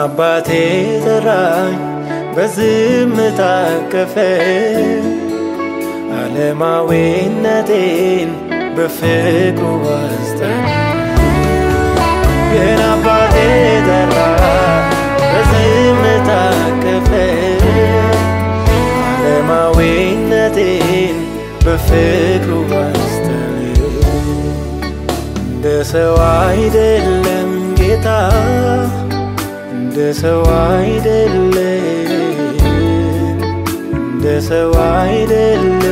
አባቴ ጠራኝ በዝምታ አቀፈኝ ዓለማዊነቴን በፍቅሩ አስጠራኝ ግን አባቴ ጠራኝ በዝምታ አቀፈኝ ዓለማዊነቴን በፍቅሩ አስጠራኝ እንደ ሰው አይደለም ጌታ እንደ ሰው አይደለም እንደ ሰው አይደለም